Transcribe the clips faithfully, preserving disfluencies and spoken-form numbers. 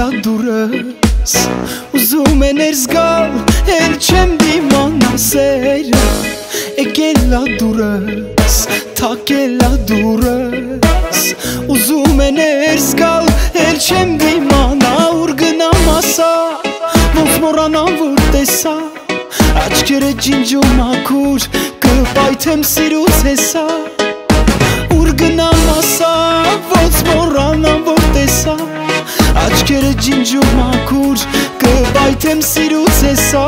եկելա դուրս Ուզում է ներս գալ, էլ չեմ դիմանա սերը Եկելա դուրս, թակելա դուրս Ուզում է ներս գալ, էլ չեմ դիմանա Ուր գնամ ասա, ոնց մոռանամ որ տեսա Աչքերը ջինջում ակուր, կպայթեմ սիրուց հեսա Ուր գնամ ասա, ոնց մոռանամ որ տեսա Աչքերը ջինջում ակուր, կպայթեմ սիրուց հեսա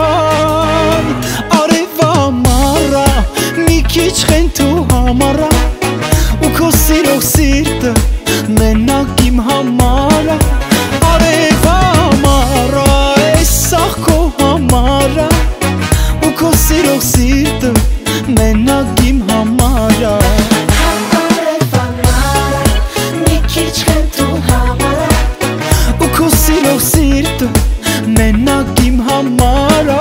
Արևա ամառա, մի քիչ խենթու համառա Ու քո սիրող սիրտը, մենակ իմ համարա Արևա ամառա, այս սաղ քո համարա Ու քո սիրող սիրտը, մենակ իմ համարա Սիրող սիրտը մենակ իմ համարա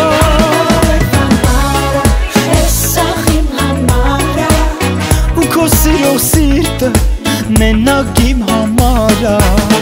Այս սաղ իմ համարա Ու քո սիրող սիրտը մենակ իմ համարա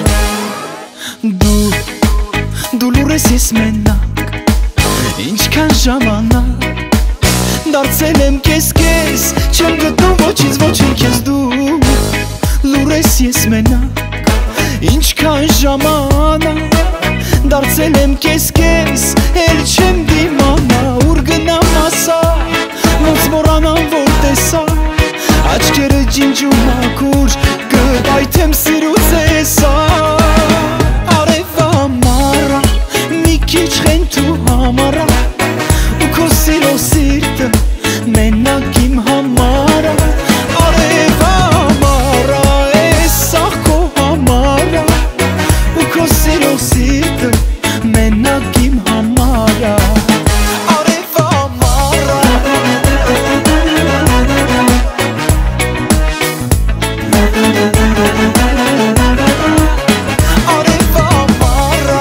Դու, դու լուր ես ես մենակ Ինչքան ժամանակ Դարձել եմ կես կես Չեմ գտնում ոչինց ոչինչ ես դու Լուր ես ես մենակ Ինչքան ժամանակ Դարձել եմ կես-կես Էլ չեմ դիմանա Ուր գնամ ասա Ոնց մոռանամ որ տեսա Աչքերը ջինջում ակուր Կպայթեմ սիրուց հեսա Արևա ամառա Մի քիչ խենթու համառա Ու քո սիրող սիրտը Մենակ իմ համարա Արևա ամառա Այս սաղ քո համարա Ու քո սիրող սիրտը Մենակ իմ համարա Արևա ամառա Արևա ամառա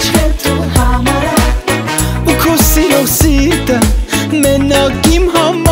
Սիրտը մենակ իմ համար